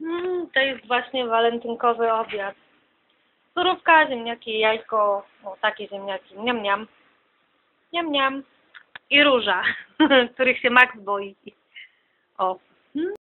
To jest właśnie walentynkowy obiad. Surówka, ziemniaki, jajko, o takie ziemniaki, niam niam, niam niam i róża, których się Max boi. O.